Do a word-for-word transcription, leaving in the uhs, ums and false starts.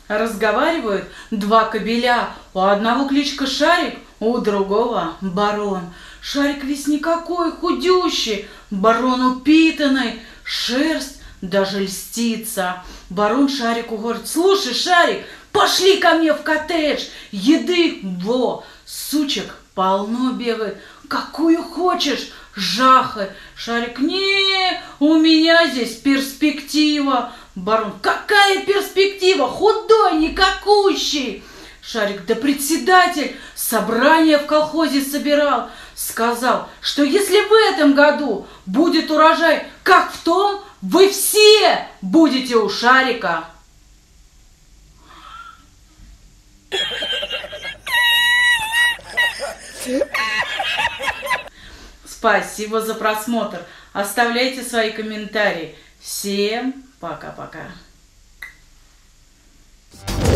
Разговаривают два кобеля, у одного кличка Шарик, у другого Барон. Шарик весь никакой, худющий, Барон упитанный, шерсть даже льстится. Барон Шарику говорит: слушай, Шарик, пошли ко мне в коттедж, еды во, сучек полно бегает, какую хочешь, жахай. Шарик: не, у меня здесь перспектива. Барон: какая перспектива, худой, никакущий. Шарик: да председатель собрание в колхозе собирал, сказал, что если в этом году будет урожай, как в том, вы все будете у Шарика. Спасибо за просмотр. Оставляйте свои комментарии. Всем пока-пока.